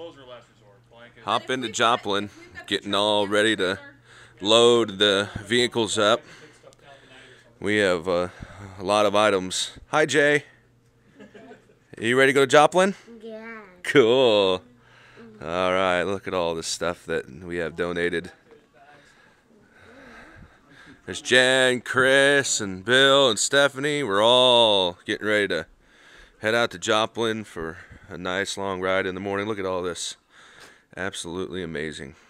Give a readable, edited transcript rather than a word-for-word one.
hop into Joplin, getting all ready to load the vehicles up. We have a lot of items. Hi, Jay. Are you ready to go to Joplin? Yeah. Cool. All right, look at all the stuff that we have donated. There's Jen, Chris, and Bill, and Stephanie. We're all getting ready to head out to Joplin for a nice long ride in the morning. Look at all this. Absolutely amazing.